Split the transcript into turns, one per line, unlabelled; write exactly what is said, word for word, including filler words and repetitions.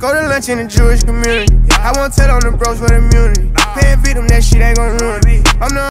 Go to lunch in the Jewish community. I won't tell on the bros for the immunity. Paying victim, that shit ain't gon' ruin me. I'm the